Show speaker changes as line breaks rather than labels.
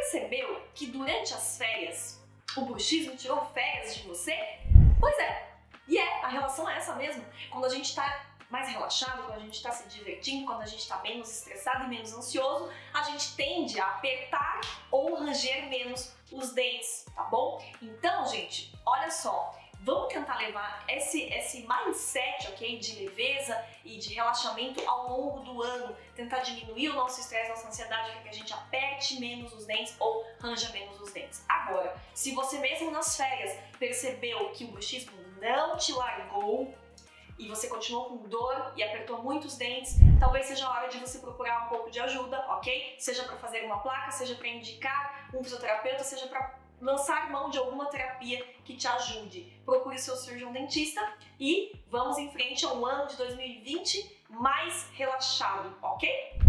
percebeu que durante as férias o bruxismo tirou férias de você? Pois é, a relação é essa mesmo. Quando a gente tá mais relaxado, quando a gente tá se divertindo, quando a gente tá menos estressado e menos ansioso, a gente tende a apertar ou ranger menos os dentes, tá bom? Então, gente, olha só, vamos tentar levar esse mindset, ok, de leveza e de relaxamento ao longo do ano, tentar diminuir o nosso estresse, nossa ansiedade, para que a gente aperte menos os dentes ou ranja menos os dentes. Agora, se você mesmo nas férias percebeu que o bruxismo não te largou e você continuou com dor e apertou muitos dentes, talvez seja a hora de você procurar um pouco de ajuda, ok? Seja para fazer uma placa, seja para indicar um fisioterapeuta, seja para lançar mão de alguma terapia que te ajude. Procure seu cirurgião dentista e vamos em frente a um ano de 2020 mais relaxado, ok?